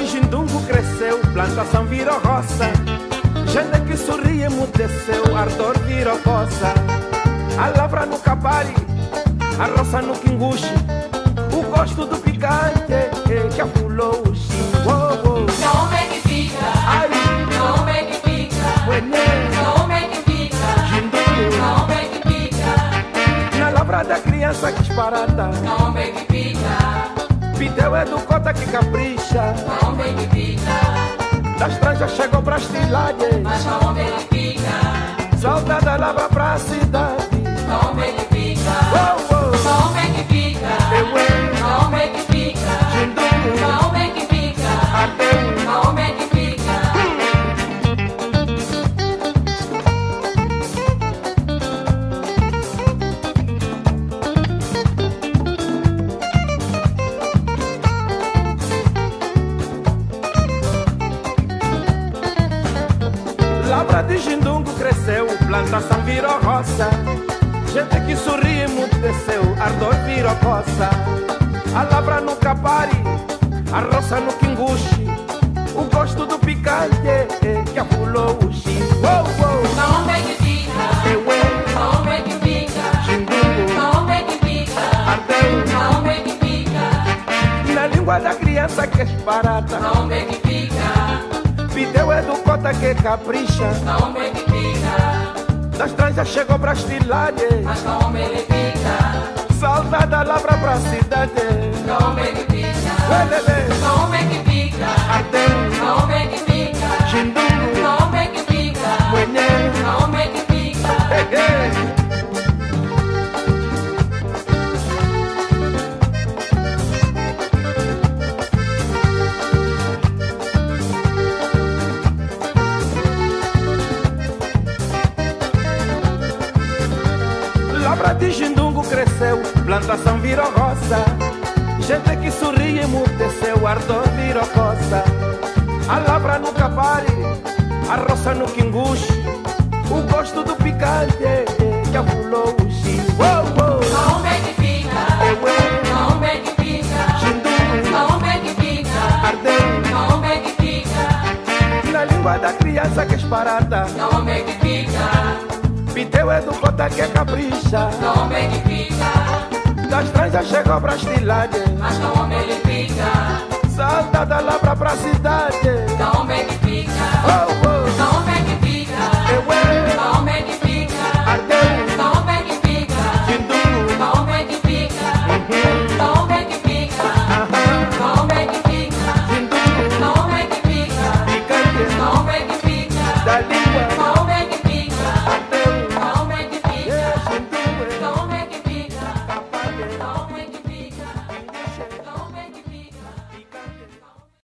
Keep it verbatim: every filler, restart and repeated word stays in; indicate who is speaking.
Speaker 1: de Jindungo cresceu, plantação virou roça. Gente que sorri emudeceu, ardor virou coça. A lavra no capari, a roça no quinguxi, o gosto do picante eh, que afulou o chimbo.
Speaker 2: Não me que fica,
Speaker 1: Ai,
Speaker 2: não me que fica,
Speaker 1: uenê,
Speaker 2: não me que fica,
Speaker 1: Jindungo,
Speaker 2: não me que fica,
Speaker 1: na lavra da criança que esparata.
Speaker 2: não me que fica,
Speaker 1: Piteu é do cota que capricha,
Speaker 2: não me que fica,
Speaker 1: das tranjas chegou pra estilade.
Speaker 2: mas não me que fica,
Speaker 1: Saudade lavra pra cidade.
Speaker 2: não me que fica,
Speaker 1: Oh, oh,
Speaker 2: não me que fica,
Speaker 1: eu é
Speaker 2: não me que fica,
Speaker 1: Jindungo,
Speaker 2: não me que fica,
Speaker 1: até
Speaker 2: não me que fica.
Speaker 1: Lavra de Jindungo cresceu, plantação virou roça. Gente que sorri emudeceu, ardor virou coça. A lavra no capari, a roça no quinguxi, o gosto do picante eh, que afulou o chimbo. Oh, oh,
Speaker 2: Não me que fica,
Speaker 1: eu é
Speaker 2: não me que fica,
Speaker 1: Jindungo,
Speaker 2: não me que fica,
Speaker 1: ardeu
Speaker 2: não me que fica,
Speaker 1: na língua da criança que é barata.
Speaker 2: não me que fica,
Speaker 1: Piteu é do cota que capricha,
Speaker 2: não me que fica,
Speaker 1: das tranjas chegou pra estilade.
Speaker 2: mas não me que fica,
Speaker 1: Saudade lavra pra cidade.
Speaker 2: não me que fica,
Speaker 1: Lelele,
Speaker 2: não me que fica,
Speaker 1: até
Speaker 2: não me que fica,
Speaker 1: Jindungo,
Speaker 2: não me que fica,
Speaker 1: uenê,
Speaker 2: não me que fica.
Speaker 1: peguei. Lavra de Jindungo cresceu, plantação virou roça. Gente que sorri emudeceu, ardor virou coça. A lavra no capari, a roça no quinguxi, o gosto do picante eh, que afulou o chimbo. Oh, oh,
Speaker 2: Não me que fica,
Speaker 1: eu é
Speaker 2: não me que fica,
Speaker 1: Jindungo,
Speaker 2: não me que fica,
Speaker 1: ardeu
Speaker 2: não me que fica,
Speaker 1: na língua da criança que esparata.
Speaker 2: não me que fica,
Speaker 1: Piteu é do cota que capricha,
Speaker 2: não me que fica,
Speaker 1: das tranjas chegou pra estilade.
Speaker 2: mas não me que fica,
Speaker 1: Saudade lavra pra cidade.
Speaker 2: não me que fica.
Speaker 1: Oh, oh,